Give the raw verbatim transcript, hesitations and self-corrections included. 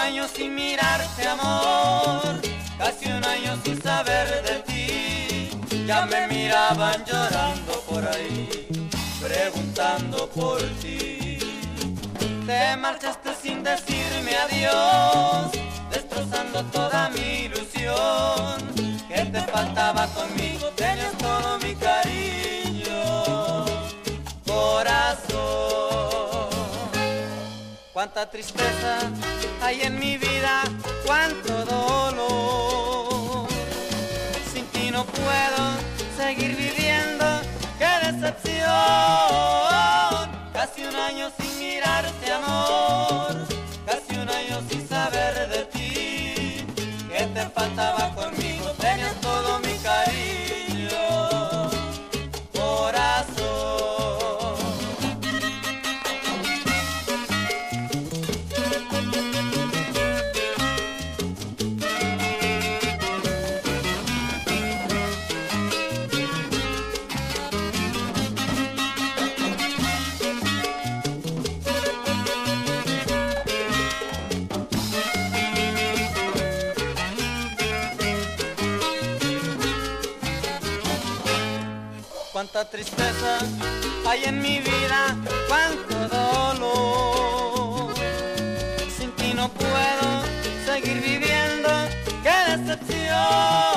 año sin mirarte, amor, casi un año sin saber de ti. Ya me miraban llorando por ahí, preguntando por ti. Te marchaste sin decirme adiós, destrozando toda mi ilusión. Que te faltaba conmigo, tenías todo mi cariño, corazón. Cuánta tristeza hay en mi vida, cuánto dolor. Sin ti no puedo seguir viviendo, qué decepción. Casi un año sin mirarte, amor, casi un año sin saber de ti. Que te faltaba conmigo, tenías todo mi cariño, corazón. Cuánta tristeza hay en mi vida, cuánto dolor. Sin ti no puedo seguir viviendo, qué decepción.